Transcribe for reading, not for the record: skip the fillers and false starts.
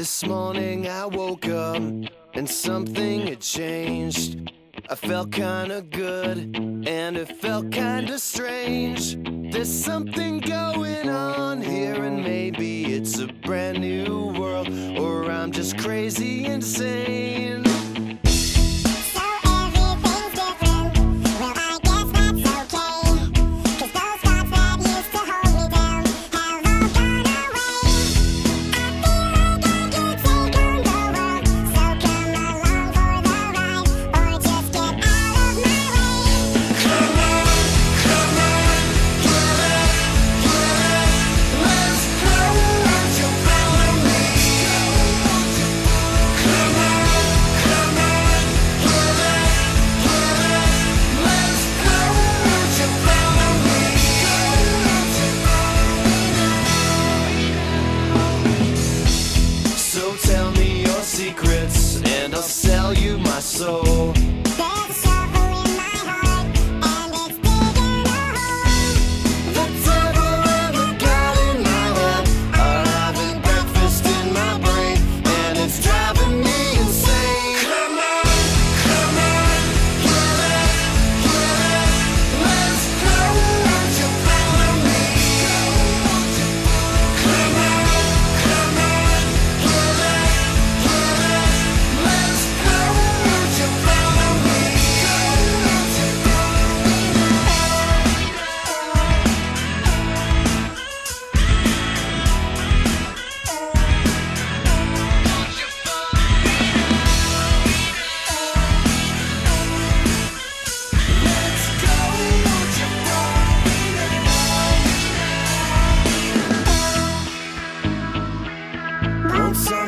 This morning I woke up and something had changed. I felt kinda good and it felt kinda strange. There's something going on here, and maybe it's a brand new world, or I'm just crazy insane. So tell me your secrets and I'll sell you my soul. There's a shovel in my heart and it's digging a hole. The devil ever got in my head are having breakfast in my brain, and it's driving me insane. Come on, kill it, let's go, won't you follow me? Come on, kill it, let's go, won't you follow me? Won't